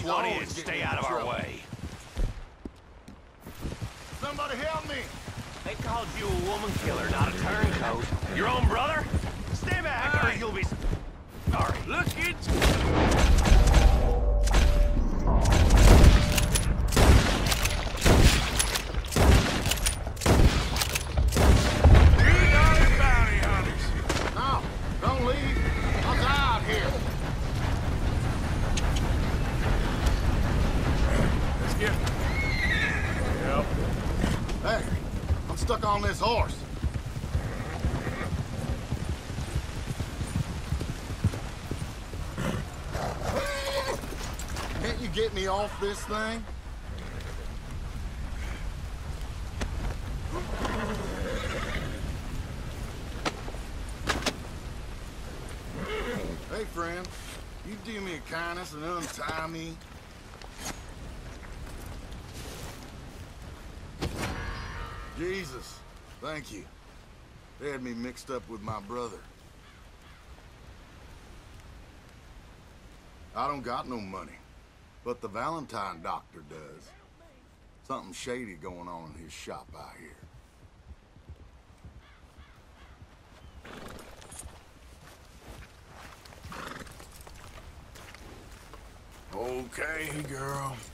20 and stay out of our way. Somebody help me! They called you a woman killer, not a turncoat. Your own brother? Stay back, or you'll be sorry. Look, it's... Don't leave. I'll die out here. Let's get it. Yep. Hey, I'm stuck on this horse. Can't you get me off this thing? Hey, friend, you do me a kindness and untie me? Jesus, thank you. They had me mixed up with my brother. I don't got no money, but the Valentine doctor does. Something shady going on in his shop out here. Okay, girl.